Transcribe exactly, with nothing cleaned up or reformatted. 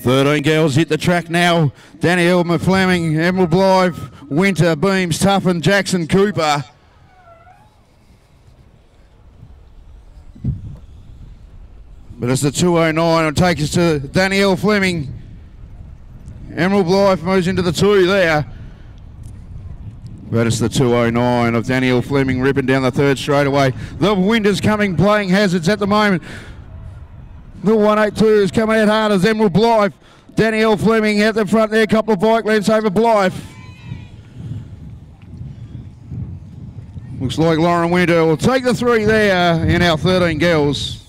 thirteen girls hit the track now. Danny Elmer Fleming, Emerald Blythe, Winter, Beams, Tuffin, Jackson, Cooper. But it's the two oh nine. It'll take us to Danielle Fleming. Emerald Blythe moves into the two there. But it's the two oh nine of Danielle Fleming ripping down the third straightaway. The wind is coming, playing hazards at the moment. The one eighty-two is coming out hard as Emerald Blythe. Danielle Fleming out the front there, a couple of bike lengths over Blythe. Looks like Lauren Winter will take the three there in our thirteen girls.